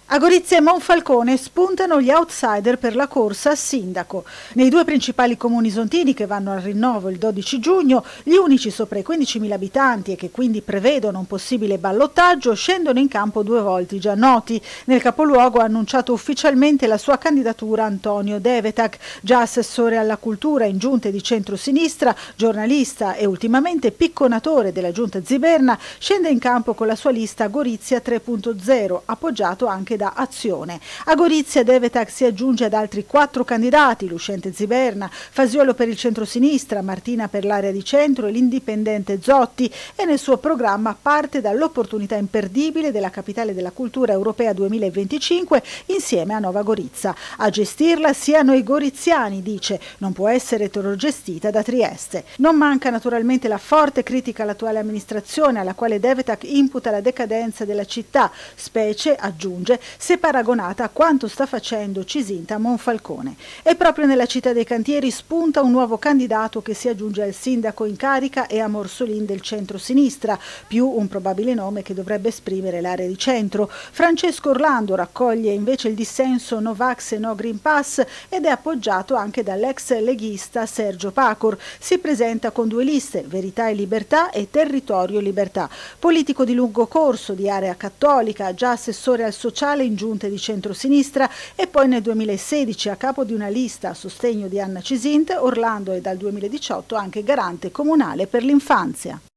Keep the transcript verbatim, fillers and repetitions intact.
A Gorizia e Monfalcone spuntano gli outsider per la corsa a sindaco. Nei due principali comuni isontini che vanno al rinnovo il dodici giugno, gli unici sopra i quindicimila abitanti e che quindi prevedono un possibile ballottaggio scendono in campo due volti già noti. Nel capoluogo ha annunciato ufficialmente la sua candidatura Antonio Devetak, già assessore alla cultura in giunte di centrosinistra, giornalista e ultimamente picconatore della giunta Ziberna, scende in campo con la sua lista Gorizia tre punto zero, appoggiato anche da Azione. A Gorizia Devetak si aggiunge ad altri quattro candidati, l'uscente Ziberna, Fasiolo per il centrosinistra, Martina per l'area di centro e l'indipendente Zotti, e nel suo programma parte dall'opportunità imperdibile della capitale della cultura europea duemilaventicinque insieme a Nova Gorizia. A gestirla siano i goriziani, dice, non può essere eterogestita da Trieste. Non manca naturalmente la forte critica all'attuale amministrazione, alla quale Devetak imputa la decadenza della città, specie, aggiunge, se paragonata a quanto sta facendo Cisinta a Monfalcone. E proprio nella città dei cantieri spunta un nuovo candidato che si aggiunge al sindaco in carica e a Morsolin del centro-sinistra, più un probabile nome che dovrebbe esprimere l'area di centro. Francesco Orlando raccoglie invece il dissenso no vax e no green pass ed è appoggiato anche dall'ex leghista Sergio Pacor. Si presenta con due liste, Verità e Libertà e Territorio Libertà. Politico di lungo corso, di area cattolica, già assessore al sociale in giunte di centrosinistra e poi nel duemilasedici a capo di una lista a sostegno di Anna Cisint, Orlando è dal duemiladiciotto anche garante comunale per l'infanzia.